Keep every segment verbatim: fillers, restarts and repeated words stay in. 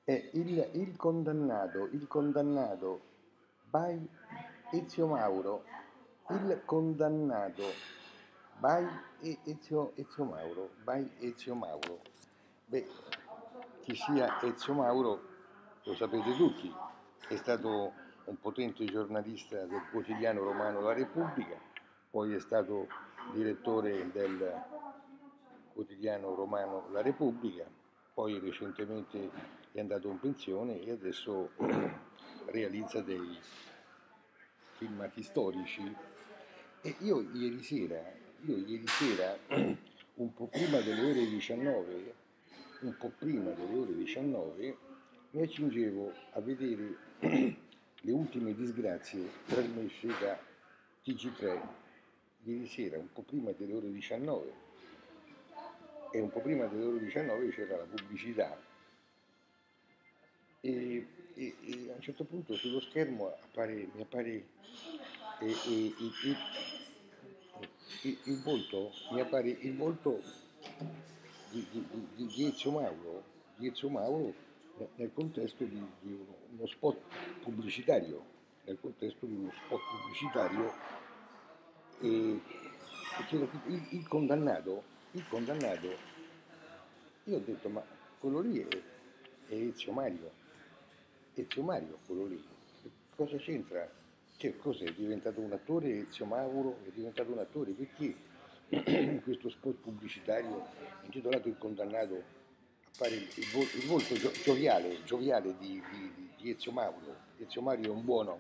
è il, il condannato, il condannato by Ezio Mauro, il condannato by Ezio, Ezio Mauro, by Ezio Mauro. Beh, chi sia Ezio Mauro lo sapete tutti, è stato un potente giornalista del quotidiano romano La Repubblica, poi è stato direttore del quotidiano romano La Repubblica, poi recentemente è andato in pensione e adesso realizza dei filmati storici. E io ieri sera, io ieri sera, un po' prima delle ore diciannove, un po' prima delle ore diciannove, mi accingevo a vedere le ultime disgrazie trasmesse da T G tre ieri sera, un po' prima delle ore diciannove, e un po' prima delle ore diciannove c'era la pubblicità e, e, e a un certo punto sullo schermo appare, mi appare e, e, e, il, il volto, mi appare il volto di, di, di, di Ezio Mauro, di Ezio Mauro nel contesto di, di uno, uno spot pubblicitario, nel contesto di uno spot pubblicitario e, e c'era il, il condannato, il condannato, io ho detto ma quello lì è, è Ezio Mario, Ezio Mario quello lì, cosa c'entra? Che cos'è? È diventato un attore Ezio Mauro? È diventato un attore perché in questo spot pubblicitario intitolato Il condannato appare il, il, vol- il volto gio- gioviale, gioviale di, di, di Ezio Mauro. Ezio Mauro è un buono,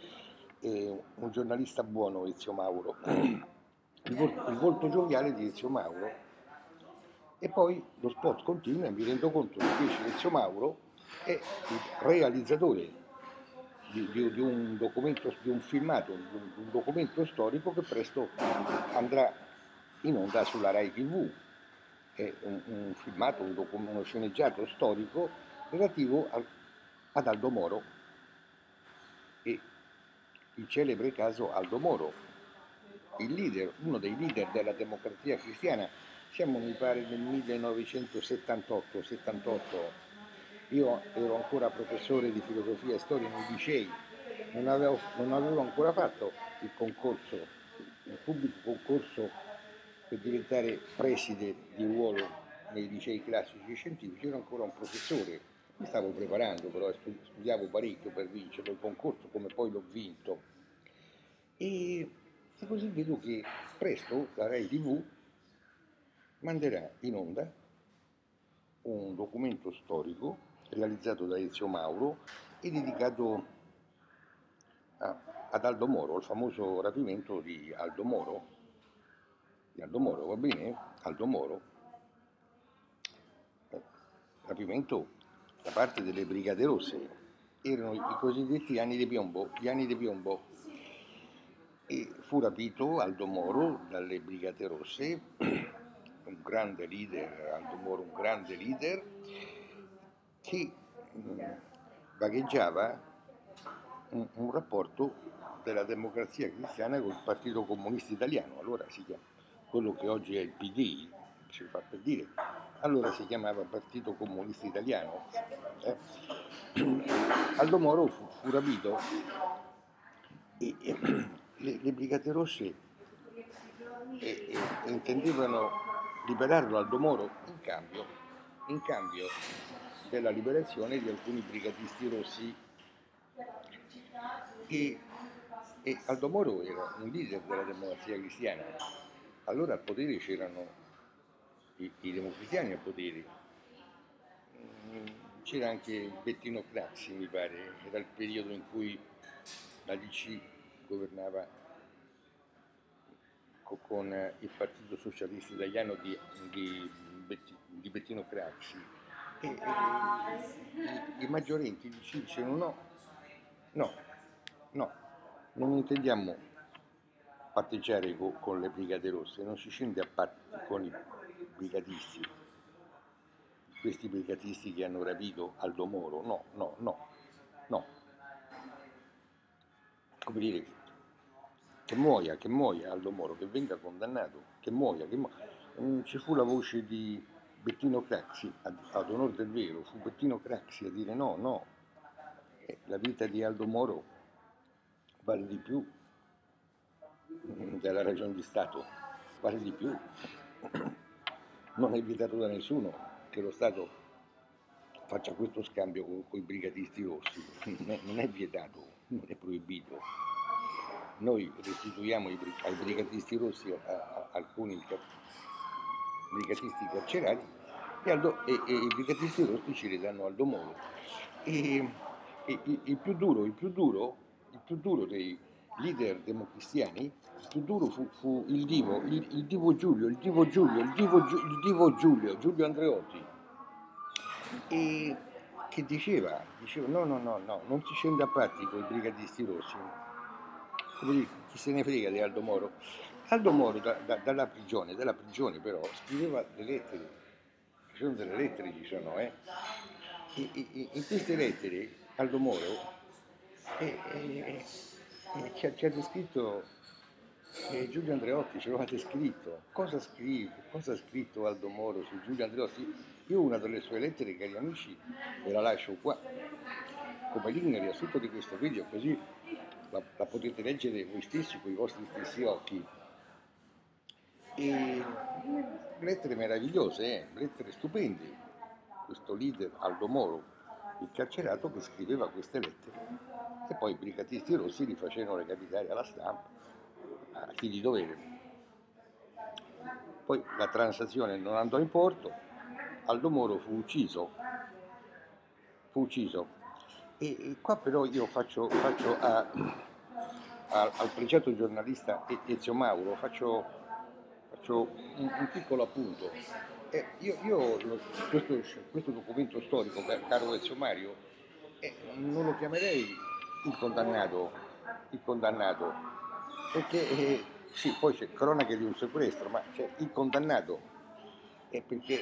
è un giornalista buono Ezio Mauro. Il, vol- il volto gioviale di Ezio Mauro e poi lo spot continua e mi rendo conto che invece Ezio Mauro è il realizzatore di, di, di un documento, di un filmato, di un, di un documento storico che presto andrà in onda sulla Rai T V. È un, un filmato, un docu- uno sceneggiato storico relativo al, ad Aldo Moro e il celebre caso Aldo Moro, il leader, uno dei leader della democrazia cristiana. Siamo, mi pare, nel millenovecentosettantotto settantotto. Io ero ancora professore di filosofia e storia nei licei, non avevo, non avevo ancora fatto il concorso, il pubblico concorso per diventare preside di ruolo nei licei classici e scientifici, ero ancora un professore, mi stavo preparando, però studiavo parecchio per vincere il concorso come poi l'ho vinto. E, e così vedo che presto la Rai T V manderà in onda un documento storico realizzato da Ezio Mauro e dedicato a, ad Aldo Moro, il famoso rapimento di Aldo Moro, di Aldo Moro, va bene? Aldo Moro, eh, rapimento da parte delle Brigate Rosse, erano i cosiddetti anni di piombo, gli anni di piombo, e fu rapito Aldo Moro dalle Brigate Rosse, un grande leader, Aldo Moro un grande leader, che mh, vagheggiava un, un rapporto della democrazia cristiana col Partito Comunista Italiano, allora si chiama, quello che oggi è il P D, si fa per dire, allora si chiamava Partito Comunista Italiano. Eh? Aldo Moro fu, fu rapito e, e le, le Brigate Rosse e, e, e intendevano liberarlo Aldo Moro in cambio, in cambio della liberazione di alcuni brigatisti rossi e, e Aldo Moro era un leader della democrazia cristiana, allora al potere c'erano i, i democristiani al potere. C'era anche Bettino Craxi, mi pare, era il periodo in cui la D C governava con il Partito Socialista Italiano di, di, di Bettino Craxi e, e i, i maggiorenti dicevano no, no, no, non intendiamo patteggiare con, con le Brigate Rosse, non si scende a patti con i brigatisti, questi brigatisti che hanno rapito Aldo Moro, no, no, no, no, come dire, che muoia, che muoia Aldo Moro, che venga condannato, che muoia, che muoia. Mm, ci fu la voce di Bettino Craxi, ad, ad onor del vero, fu Bettino Craxi a dire no, no, eh, la vita di Aldo Moro vale di più della ragione di Stato, vale di più. Non è vietato da nessuno che lo Stato faccia questo scambio con, con i brigatisti rossi, non è, non è vietato, non è proibito. Noi restituiamo ai, ai brigatisti rossi a, a, alcuni brigatisti carcerati e, Aldo, e, e i brigatisti rossi ci ridanno Aldo Moro. E, e, e, il più duro, il più duro, il più duro dei leader democristiani, il più duro fu, fu il divo, il, il divo Giulio, il divo Giulio, il divo, il divo Giulio, Giulio Andreotti, e che diceva, diceva no, no, no, no, non si scende a patti con i brigatisti rossi, come dire, chi se ne frega di Aldo Moro. Aldo Moro da, da, dalla prigione, dalla prigione però, scriveva le lettere, ci sono delle lettere, ci sono, eh, e, e, in queste lettere Aldo Moro eh, eh, eh, ci, ha, ci ha descritto eh, Giulio Andreotti, ce l'avete scritto, cosa scrive, cosa ha scritto Aldo Moro su Giulio Andreotti? Io una delle sue lettere, cari amici, ve la lascio qua, come link nel riassunto di questo video, così la, la potete leggere voi stessi con i vostri stessi occhi. E lettere meravigliose, eh? Lettere stupende. Questo leader Aldo Moro, il carcerato, che scriveva queste lettere e poi i brigatisti rossi li facevano recapitare alla stampa, a chi di dovere. Poi la transazione non andò in porto, Aldo Moro fu ucciso, fu ucciso. E, e qua però io faccio, faccio a, a, al pregiato giornalista Ezio Mauro, faccio, faccio un, un piccolo appunto. Eh, io, io questo, questo documento storico, caro Ezio Mario, eh, non lo chiamerei il condannato, il condannato, perché eh, sì, poi c'è cronache di un sequestro, ma c'è il condannato, è perché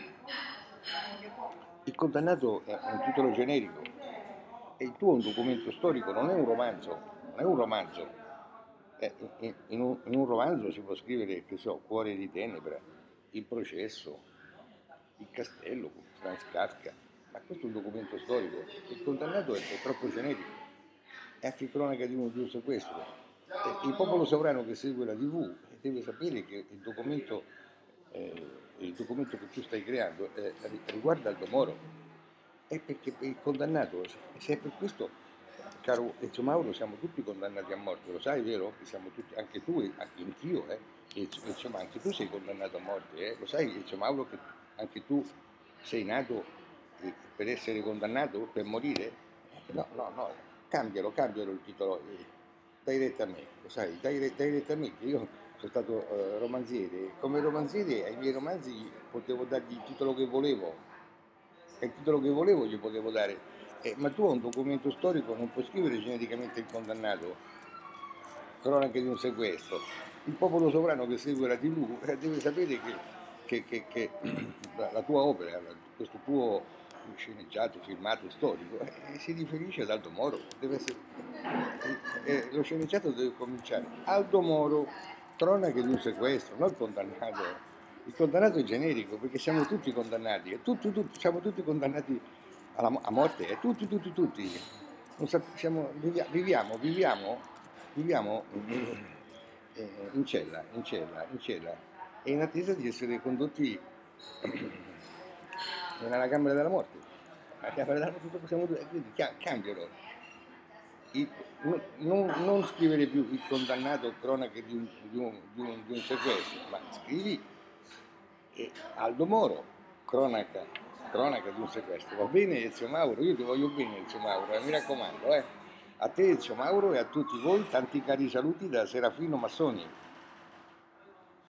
il condannato è un titolo generico e il tuo è un documento storico, non è un romanzo, non è un romanzo. Eh, in, in, un, in un romanzo si può scrivere, che so, Cuore di tenebra, Il processo, Il castello, Franz Kafka, ma questo è un documento storico. Il condannato è, è troppo generico, è anche cronaca di un, di un sequestro. Eh, il popolo sovrano che segue la tivù deve sapere che il documento, eh, il documento che tu stai creando eh, riguarda Aldo Moro, è perché il condannato, se è per questo, caro Ezio Mauro, siamo tutti condannati a morte, lo sai, vero? Che siamo tutti, anche tu, anche anch'io, eh? Ezio, Ezio, ma anche tu sei condannato a morte, eh? Lo sai, Ezio Mauro, che anche tu sei nato eh, per essere condannato, per morire? No, no, no, cambialo, cambialo il titolo, eh, dai retta a me, lo sai, dai, dai retta a me, che io sono stato eh, romanziere, come romanziere ai miei romanzi potevo dargli il titolo che volevo, e il titolo che volevo gli potevo dare, eh, ma tu a un documento storico non puoi scrivere genericamente il condannato, cronache di un sequestro. Il popolo sovrano che segue la tivù eh, deve sapere che, che, che, che la, la tua opera, questo tuo sceneggiato, filmato, storico, eh, si riferisce ad Aldo Moro, deve essere, eh, eh, lo sceneggiato deve cominciare Aldo Moro, cronache di un sequestro, non il condannato. Il condannato è generico perché siamo tutti condannati, e tutti, tutti, siamo tutti condannati alla, a morte, e tutti, tutti, tutti. Non sa, siamo, viviamo, viviamo, viviamo eh, in cella, in cella, in cella, e in attesa di essere condotti nella camera della morte. La camera della morte possiamo dire, quindi cambiano. Il, non, non scrivere più il condannato cronache di un, di un, di un, di un sequestro, ma scrivi e Aldo Moro, cronaca, cronaca di un sequestro. Va bene Ezio Mauro? Io ti voglio bene Ezio Mauro, eh, mi raccomando, eh. A te Ezio Mauro e a tutti voi tanti cari saluti da Serafino Massoni.